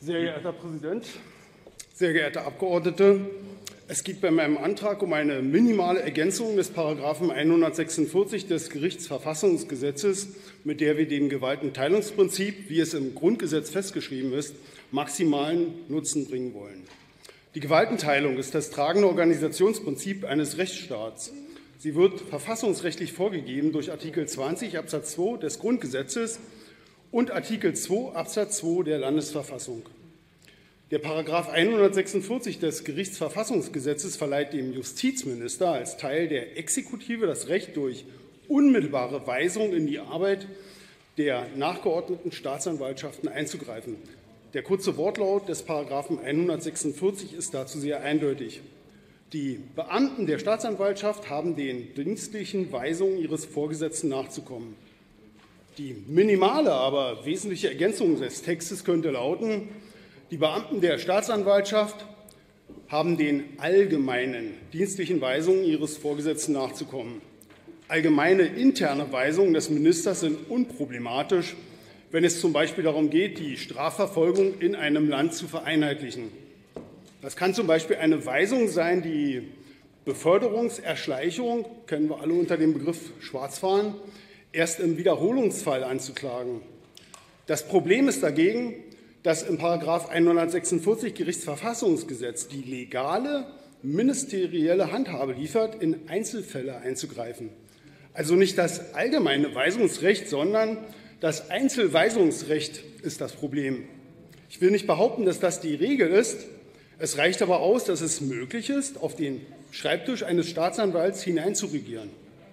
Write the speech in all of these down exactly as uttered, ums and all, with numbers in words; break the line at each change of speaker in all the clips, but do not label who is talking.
Sehr geehrter Herr Präsident, sehr geehrte Abgeordnete! Es geht bei meinem Antrag um eine minimale Ergänzung des Paragraphen hundertsechsundvierzig des Gerichtsverfassungsgesetzes, mit der wir dem Gewaltenteilungsprinzip, wie es im Grundgesetz festgeschrieben ist, maximalen Nutzen bringen wollen. Die Gewaltenteilung ist das tragende Organisationsprinzip eines Rechtsstaats. Sie wird verfassungsrechtlich vorgegeben durch Artikel zwanzig Absatz zwei des Grundgesetzes und Artikel zwei Absatz zwei der Landesverfassung. Der Paragraph hundertsechsundvierzig des Gerichtsverfassungsgesetzes verleiht dem Justizminister als Teil der Exekutive das Recht, durch unmittelbare Weisung in die Arbeit der nachgeordneten Staatsanwaltschaften einzugreifen. Der kurze Wortlaut des Paragraphen hundertsechsundvierzig ist dazu sehr eindeutig. Die Beamten der Staatsanwaltschaft haben den dienstlichen Weisungen ihres Vorgesetzten nachzukommen. Die minimale, aber wesentliche Ergänzung des Textes könnte lauten: Die Beamten der Staatsanwaltschaft haben den allgemeinen dienstlichen Weisungen ihres Vorgesetzten nachzukommen. Allgemeine interne Weisungen des Ministers sind unproblematisch, wenn es zum Beispiel darum geht, die Strafverfolgung in einem Land zu vereinheitlichen. Das kann zum Beispiel eine Weisung sein, die Beförderungserschleichung, kennen wir alle unter dem Begriff Schwarzfahren, erst im Wiederholungsfall anzuklagen. Das Problem ist dagegen, dass im Paragraph hundertsechsundvierzig Gerichtsverfassungsgesetz die legale ministerielle Handhabe liefert, in Einzelfälle einzugreifen. Also nicht das allgemeine Weisungsrecht, sondern das Einzelweisungsrecht ist das Problem. Ich will nicht behaupten, dass das die Regel ist. Es reicht aber aus, dass es möglich ist, auf den Schreibtisch eines Staatsanwalts hineinzuregieren.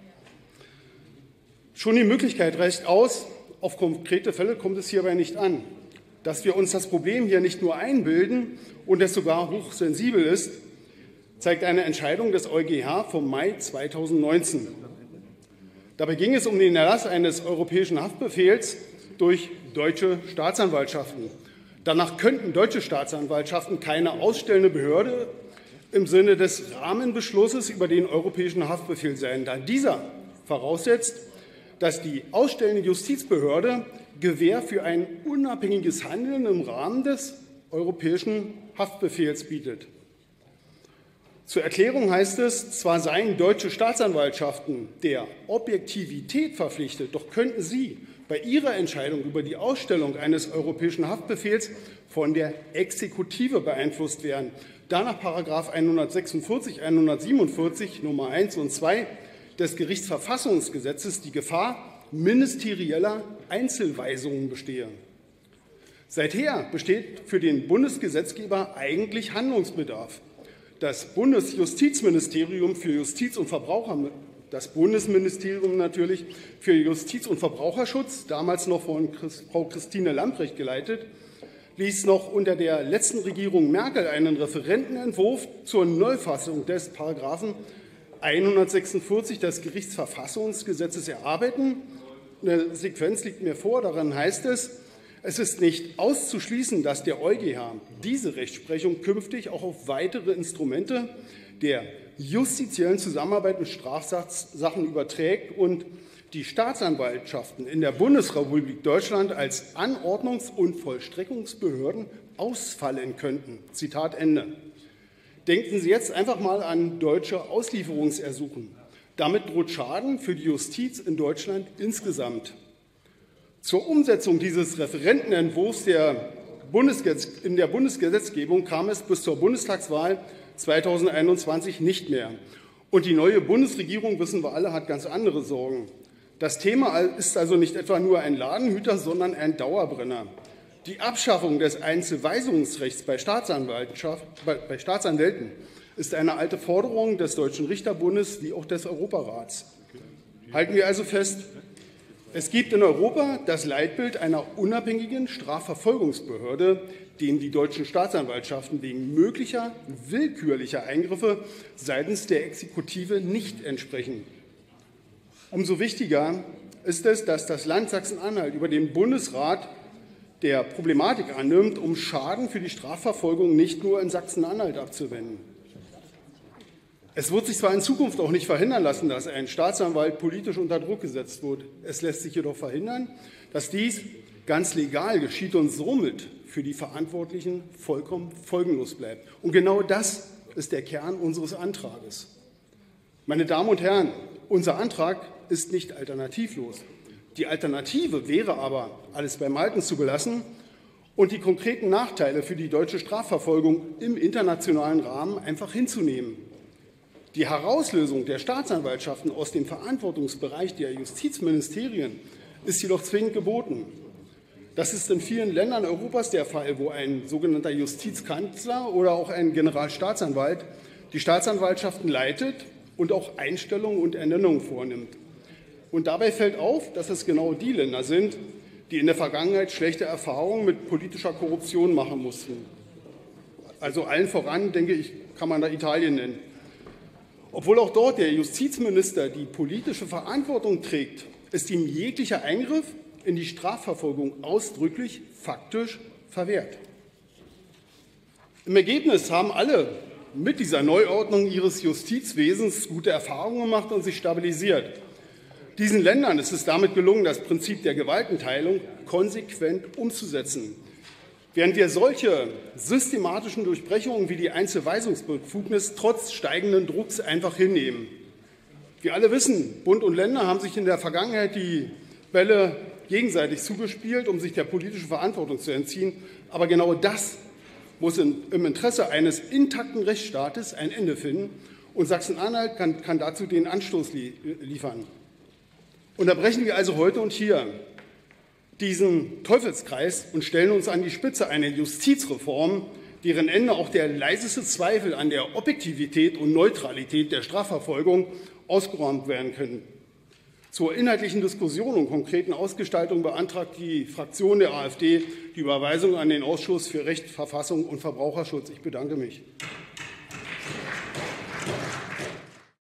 Schon die Möglichkeit reicht aus, auf konkrete Fälle kommt es hierbei nicht an. Dass wir uns das Problem hier nicht nur einbilden und es sogar hochsensibel ist, zeigt eine Entscheidung des EuGH vom Mai zweitausendneunzehn. Dabei ging es um den Erlass eines europäischen Haftbefehls durch deutsche Staatsanwaltschaften. Danach könnten deutsche Staatsanwaltschaften keine ausstellende Behörde im Sinne des Rahmenbeschlusses über den europäischen Haftbefehl sein, da dieser voraussetzt, dass die ausstellende Justizbehörde Gewähr für ein unabhängiges Handeln im Rahmen des europäischen Haftbefehls bietet. Zur Erklärung heißt es, zwar seien deutsche Staatsanwaltschaften der Objektivität verpflichtet, doch könnten sie bei ihrer Entscheidung über die Ausstellung eines europäischen Haftbefehls von der Exekutive beeinflusst werden, da nach Paragraph hundertsechsundvierzig, hundertsiebenundvierzig Nummer eins und zwei des Gerichtsverfassungsgesetzes die Gefahr ministerieller Einzelweisungen bestehe. Seither besteht für den Bundesgesetzgeber eigentlich Handlungsbedarf. Das Bundesjustizministerium für Justiz und Verbraucher, das Bundesministerium natürlich für Justiz und Verbraucherschutz, damals noch von Frau Christine Lambrecht geleitet, ließ noch unter der letzten Regierung Merkel einen Referentenentwurf zur Neufassung des Paragraphen hundertsechsundvierzig des Gerichtsverfassungsgesetzes erarbeiten. Eine Sequenz liegt mir vor, darin heißt es, es ist nicht auszuschließen, dass der EuGH diese Rechtsprechung künftig auch auf weitere Instrumente der justiziellen Zusammenarbeit in Strafsachen überträgt und die Staatsanwaltschaften in der Bundesrepublik Deutschland als Anordnungs- und Vollstreckungsbehörden ausfallen könnten. Zitat Ende. Denken Sie jetzt einfach mal an deutsche Auslieferungsersuchen. Damit droht Schaden für die Justiz in Deutschland insgesamt. Zur Umsetzung dieses Referentenentwurfs der Bundesgesetz- in der Bundesgesetzgebung kam es bis zur Bundestagswahl zweitausendeinundzwanzig nicht mehr. Und die neue Bundesregierung, wissen wir alle, hat ganz andere Sorgen. Das Thema ist also nicht etwa nur ein Ladenhüter, sondern ein Dauerbrenner. Die Abschaffung des Einzelweisungsrechts bei, Staatsanwaltschaft, bei, bei Staatsanwälten ist eine alte Forderung des Deutschen Richterbundes wie auch des Europarats. Halten wir also fest, es gibt in Europa das Leitbild einer unabhängigen Strafverfolgungsbehörde, dem die deutschen Staatsanwaltschaften wegen möglicher willkürlicher Eingriffe seitens der Exekutive nicht entsprechen. Umso wichtiger ist es, dass das Land Sachsen-Anhalt über den Bundesrat der Problematik annimmt, um Schaden für die Strafverfolgung nicht nur in Sachsen-Anhalt abzuwenden. Es wird sich zwar in Zukunft auch nicht verhindern lassen, dass ein Staatsanwalt politisch unter Druck gesetzt wird. Es lässt sich jedoch verhindern, dass dies ganz legal geschieht und somit für die Verantwortlichen vollkommen folgenlos bleibt. Und genau das ist der Kern unseres Antrages. Meine Damen und Herren, unser Antrag ist nicht alternativlos. Die Alternative wäre aber, alles beim Alten zu belassen und die konkreten Nachteile für die deutsche Strafverfolgung im internationalen Rahmen einfach hinzunehmen. Die Herauslösung der Staatsanwaltschaften aus dem Verantwortungsbereich der Justizministerien ist jedoch zwingend geboten. Das ist in vielen Ländern Europas der Fall, wo ein sogenannter Justizkanzler oder auch ein Generalstaatsanwalt die Staatsanwaltschaften leitet und auch Einstellungen und Ernennungen vornimmt. Und dabei fällt auf, dass es genau die Länder sind, die in der Vergangenheit schlechte Erfahrungen mit politischer Korruption machen mussten. Also allen voran, denke ich, kann man da Italien nennen. Obwohl auch dort der Justizminister die politische Verantwortung trägt, ist ihm jeglicher Eingriff in die Strafverfolgung ausdrücklich faktisch verwehrt. Im Ergebnis haben alle mit dieser Neuordnung ihres Justizwesens gute Erfahrungen gemacht und sich stabilisiert. Diesen Ländern ist es damit gelungen, das Prinzip der Gewaltenteilung konsequent umzusetzen. Während wir solche systematischen Durchbrechungen wie die Einzelweisungsbefugnis trotz steigenden Drucks einfach hinnehmen. Wir alle wissen, Bund und Länder haben sich in der Vergangenheit die Bälle gegenseitig zugespielt, um sich der politischen Verantwortung zu entziehen. Aber genau das muss in, im Interesse eines intakten Rechtsstaates ein Ende finden. Und Sachsen-Anhalt kann, kann dazu den Anstoß li liefern. Unterbrechen wir also heute und hier diesen Teufelskreis und stellen uns an die Spitze einer Justizreform, deren Ende auch der leiseste Zweifel an der Objektivität und Neutralität der Strafverfolgung ausgeräumt werden können. Zur inhaltlichen Diskussion und konkreten Ausgestaltung beantragt die Fraktion der AfD die Überweisung an den Ausschuss für Recht, Verfassung und Verbraucherschutz. Ich bedanke mich.